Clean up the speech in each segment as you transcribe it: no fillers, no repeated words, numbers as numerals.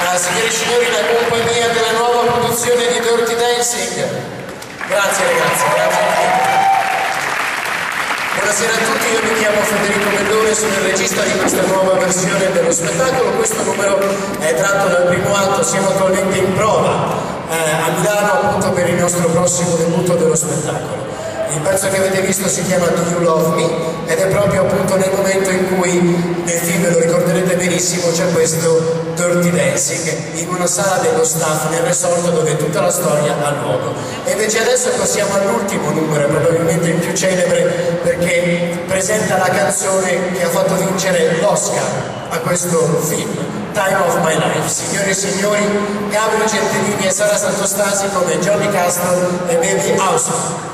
Signore e signori, in compagnia della nuova produzione di Dirty Dancing. Grazie ragazzi, grazie a tutti. Buonasera a tutti, io mi chiamo Federico Mellone, sono il regista di questa nuova versione dello spettacolo. Questo numero è tratto dal primo atto, siamo attualmente in prova a Milano appunto per il nostro prossimo debutto dello spettacolo. Il pezzo che avete visto si chiama Do You Love Me ed è proprio appunto nel momento in cui nel film, lo ricorderete benissimo, c'è questo Dirty Dancing in una sala dello staff nel resort dove tutta la storia ha luogo. E invece adesso passiamo all'ultimo numero, probabilmente il più celebre, perché presenta la canzone che ha fatto vincere l'Oscar a questo film, Time of My Life. Signore e signori, Gabriel Gentilini e Sara Santostasi come Johnny Castle e Baby House.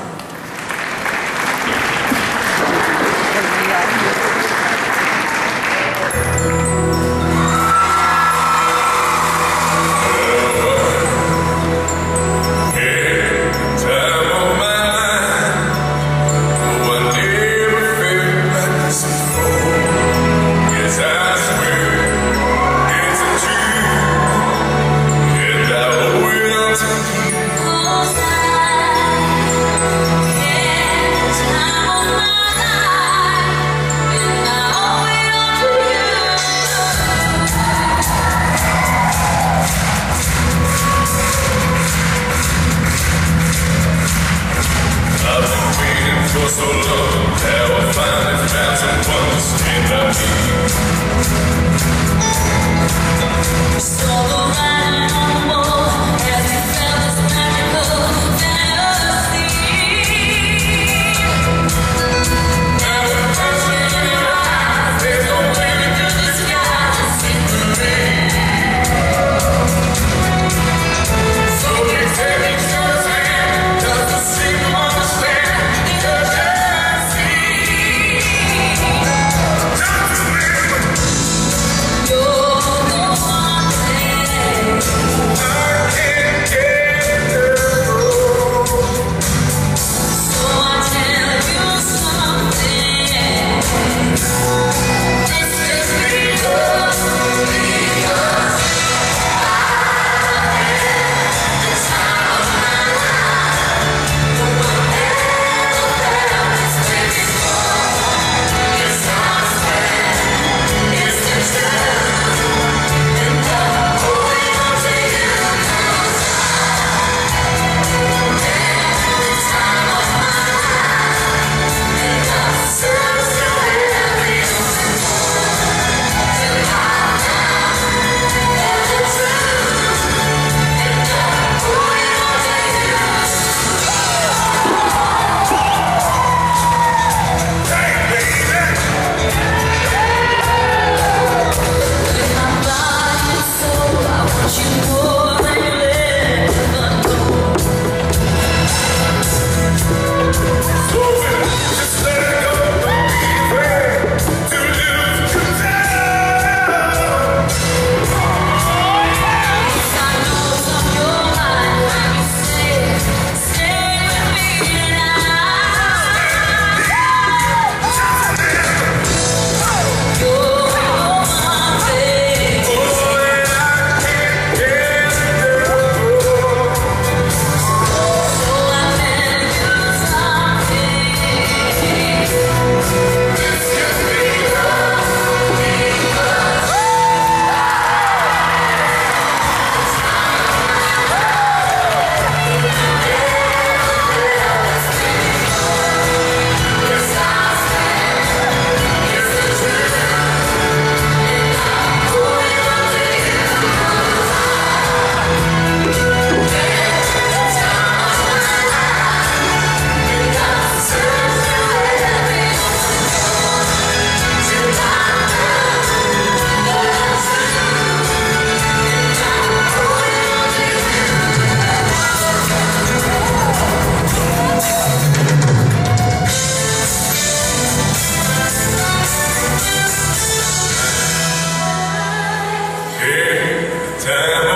Time